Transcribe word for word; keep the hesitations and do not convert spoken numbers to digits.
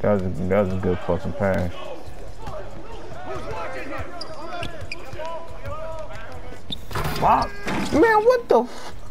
That was a, that was a good fucking pass. Wow. Man, what the f